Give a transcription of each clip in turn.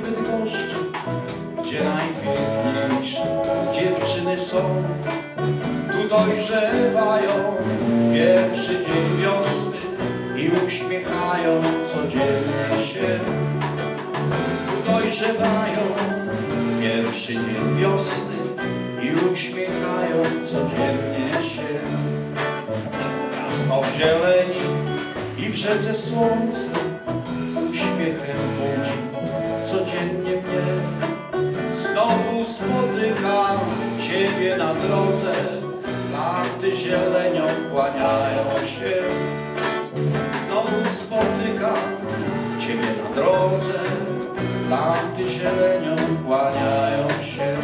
Bydgoszczy, gdzie najpiękniejsze dziewczyny są. Tu dojrzewają pierwszy dzień wiosny i uśmiechają codziennie się. Tu dojrzewają pierwszy dzień wiosny i uśmiechają codziennie się. Miasto w zieleni i w rzece słońce uśmiechem budzi codziennie mnie. Znowu spotykam Ciebie na drodze, laty zielenią kłaniają się. Znowu spotykam Ciebie na drodze, laty zielenią kłaniają się.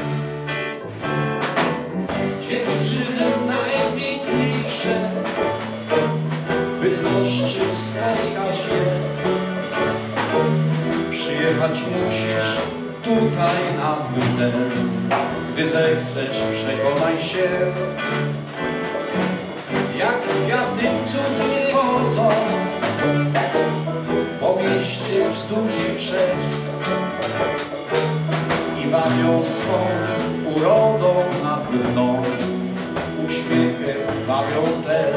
Dziewczyny najpiękniejsze, Bydgoszczy spotkasz je. Przyjechać musisz tutaj na Bydlę, gdy zechcesz, przekonaj się. Jak kwiaty cudnie chodzą po mieście wzdłuż i wszerz i wabią swą urodą nadmną, uśmiechem wabią też.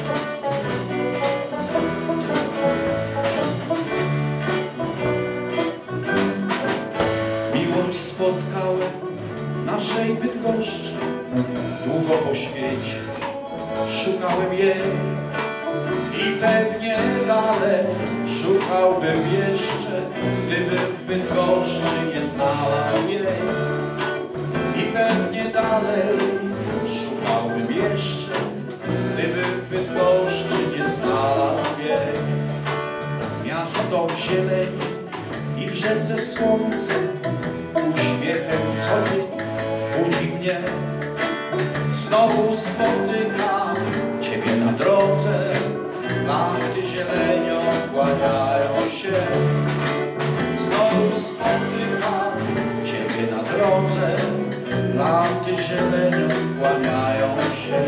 Miłość spotkałem naszej Bydgoszczy, długo po świecie szukałem jej i pewnie dalej szukałbym jeszcze, gdybym w Bydgoszczy nie znalazł jej. I pewnie dalej szukałbym jeszcze, gdybym w Bydgoszczy nie znalazł jej. Miasto w zieleni i w rzece słońce uśmiechem codziennie budzi mnie. Znowu spotykam Ciebie na drodze, laty zielenią kłaniają się. Znowu spotykam Ciebie na drodze, laty zielenią kłaniają się.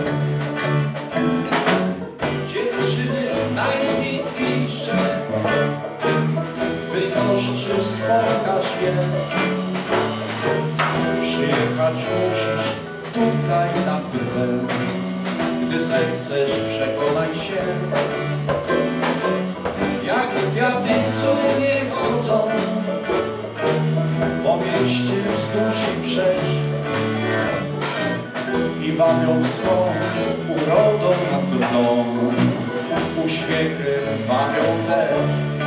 Dziewczyny najpiękniejsze, Bydgoszczy spotkasz je. Przyjechać musisz tutaj na Bydlę, gdy zechcesz, przekonaj się. Jak kwiaty cudnie chodzą po mieście wzdłuż i wszerz i wabią swą urodą nadmną, uśmiechem wabią też.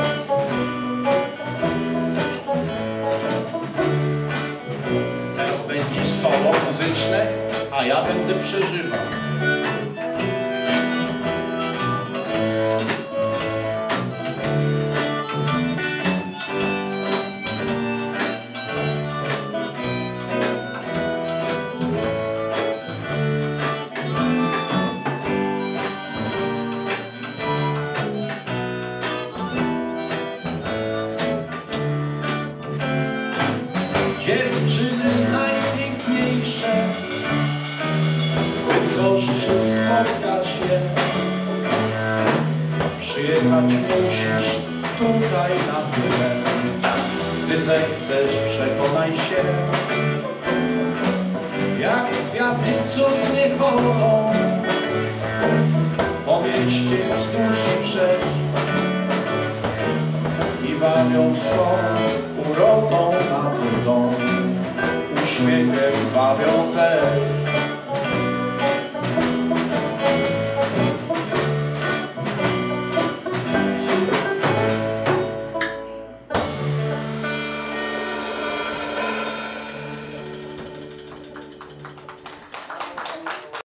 Teraz będzie solo muzyczne, a ja będę przeżywał. Dziewczyny najpiękniejsze, Bydgoszczy spotkasz je. Przyjechać musisz tutaj na Bydlę, gdy zechcesz, przekonaj się. Jak kwiaty cudnie chodzą po mieście wzdłuż i wszerz i wabią swą urodą nadmną, uśmiechem wabią też.